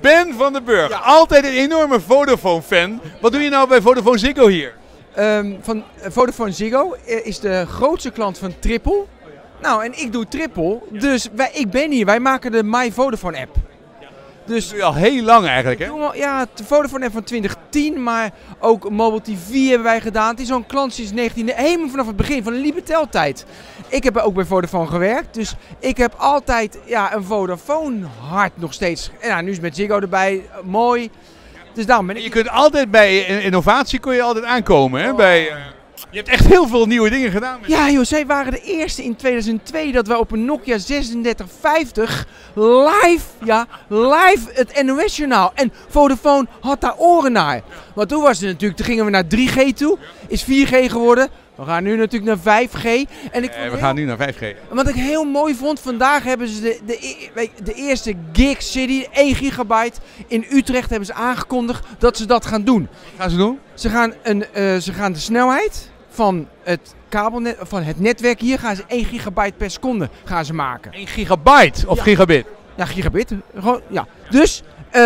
Ben van den Burg, altijd een enorme Vodafone-fan. Wat doe je nou bij Vodafone Ziggo hier? Van Vodafone Ziggo is de grootste klant van Triple. Nou, en ik doe Triple, dus ik ben hier. Wij maken de My Vodafone app. Dus dat doe je al heel lang eigenlijk, hè? Ja, de Vodafone app van 2010, maar ook Mobile TV hebben wij gedaan. Het is zo'n klant sinds 19... helemaal vanaf het begin van de Libitel-tijd. Ik heb ook bij Vodafone gewerkt, dus ik heb altijd een Vodafone hart nog steeds. En nu is met Ziggo erbij, mooi. Dus daarom ben ik... Je kunt altijd bij innovatie kun je altijd aankomen, hè? Je hebt echt heel veel nieuwe dingen gedaan. Ja joh, zij waren de eerste in 2002 dat we op een Nokia 3650 live het NOS-journaal. En Vodafone had daar oren naar. Want toen was het natuurlijk, toen gingen we naar 3G toe, is 4G geworden. We gaan nu natuurlijk naar 5G. En we gaan nu naar 5G. Wat ik heel mooi vond, vandaag hebben ze de eerste Gig City, 1 gigabyte in Utrecht hebben ze aangekondigd dat ze dat gaan doen. Wat gaan ze doen? Ze gaan de snelheid van het kabelnet, van het netwerk hier, gaan ze 1 gigabyte per seconde gaan ze maken. 1 gigabyte of gigabit? Ja, gigabit. Gewoon, ja. Dus,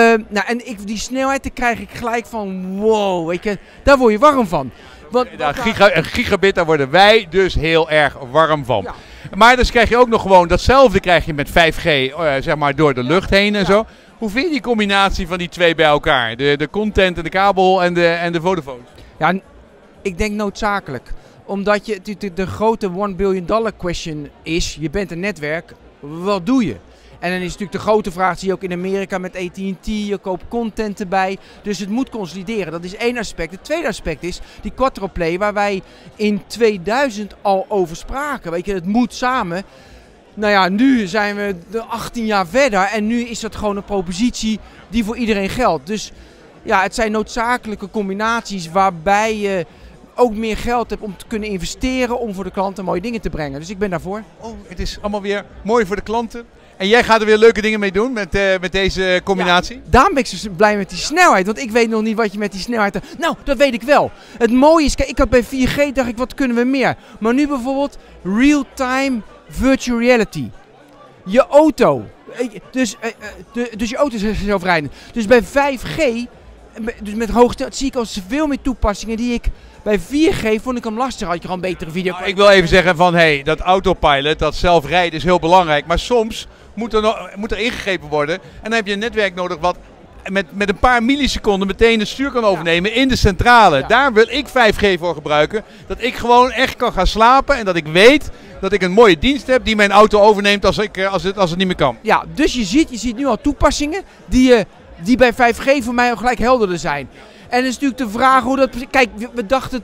die snelheid, daar krijg ik gelijk van, wow, weet je, daar word je warm van. Want, een gigabit, daar worden wij dus heel erg warm van. Ja. Maar dus krijg je ook nog gewoon datzelfde krijg je met 5G, zeg maar door de lucht heen en zo. Hoe vind je die combinatie van die twee bij elkaar? De content en de kabel en de Vodafone? Ja, ik denk noodzakelijk. Omdat je de grote $1 billion question is, je bent een netwerk, wat doe je? En dan is natuurlijk de grote vraag, zie je ook in Amerika met AT&T, je koopt content erbij. Dus het moet consolideren, dat is één aspect. Het tweede aspect is die Quattro-play waar wij in 2000 al over spraken. Weet je, het moet samen. Nou ja, nu zijn we 18 jaar verder en nu is dat gewoon een propositie die voor iedereen geldt. Dus ja, het zijn noodzakelijke combinaties waarbij je ook meer geld hebt om te kunnen investeren om voor de klanten mooie dingen te brengen. Dus ik ben daarvoor. Oh, het is allemaal weer mooi voor de klanten. En jij gaat er weer leuke dingen mee doen met deze combinatie? Ja, daarom ben ik zo blij met die snelheid. Want ik weet nog niet wat je met die snelheid... Nou, dat weet ik wel. Het mooie is, kijk, ik had bij 4G, dacht ik, wat kunnen we meer? Maar nu bijvoorbeeld real-time virtual reality. Je auto. Dus je auto is zelfrijdend. Dus bij 5G, dus met hoogte, zie ik al veel meer toepassingen die ik... Bij 4G vond ik hem lastig, had je gewoon betere video. Nou, ik wil even zeggen van, dat autopilot, dat zelfrijden is heel belangrijk. Maar soms moet er ingegrepen worden. En dan heb je een netwerk nodig wat met een paar milliseconden meteen het stuur kan overnemen in de centrale. Ja. Daar wil ik 5G voor gebruiken. Dat ik gewoon echt kan gaan slapen en dat ik weet dat ik een mooie dienst heb die mijn auto overneemt als het niet meer kan. Ja, dus je ziet nu al toepassingen die bij 5G voor mij al gelijk helderder zijn. En dan is natuurlijk de vraag hoe dat... Kijk, we dachten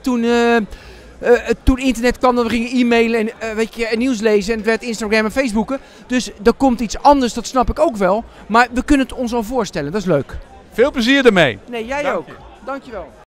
toen internet kwam dat we gingen e-mailen en nieuws lezen en het werd Instagram en Facebooken. Dus er komt iets anders, dat snap ik ook wel. Maar we kunnen het ons al voorstellen, dat is leuk. Veel plezier ermee. Nee, jij ook. Dankjewel.